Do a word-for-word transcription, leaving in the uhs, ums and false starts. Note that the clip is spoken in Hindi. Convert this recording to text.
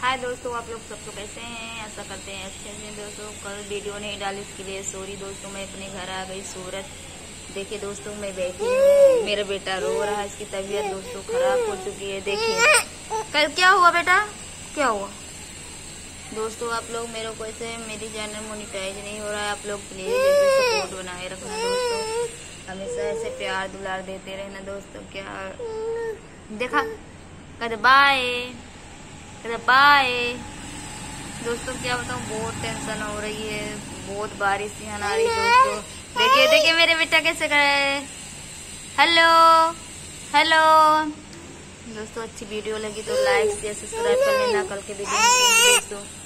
हाय दोस्तों, आप लोग सब तो कैसे हैं? ऐसा करते हैं अच्छे से। दोस्तों कल वीडियो नहीं डाली, इसके लिए सॉरी दोस्तों। मैं अपने घर आ गई सूरत। देखिए दोस्तों, मैं बैठी हूँ, मेरा बेटा रो रहा है, इसकी तबीयत दोस्तों खराब हो चुकी है। देखिए कल क्या हुआ बेटा, क्या हुआ? दोस्तों आप लोग मेरे को ऐसे, मेरी चैनल मोनिटाइज नहीं हो रहा है, आप लोग प्लीज ऐसे सपोर्ट बनाए रखना दोस्तों। हमेशा ऐसे प्यार दुलार देते रहना दोस्तों। क्या देखा, कद बाय बाय दोस्तों। क्या बताऊँ, बहुत टेंशन हो रही है, बहुत बारिश यहाँ आ रही दोस्तों। देखिए देखिए मेरे बेटा कैसे करे। हेलो हेलो दोस्तों, अच्छी वीडियो लगी तो लाइक शेयर सब्सक्राइब कर लेना। कल के वीडियो दोस्तों।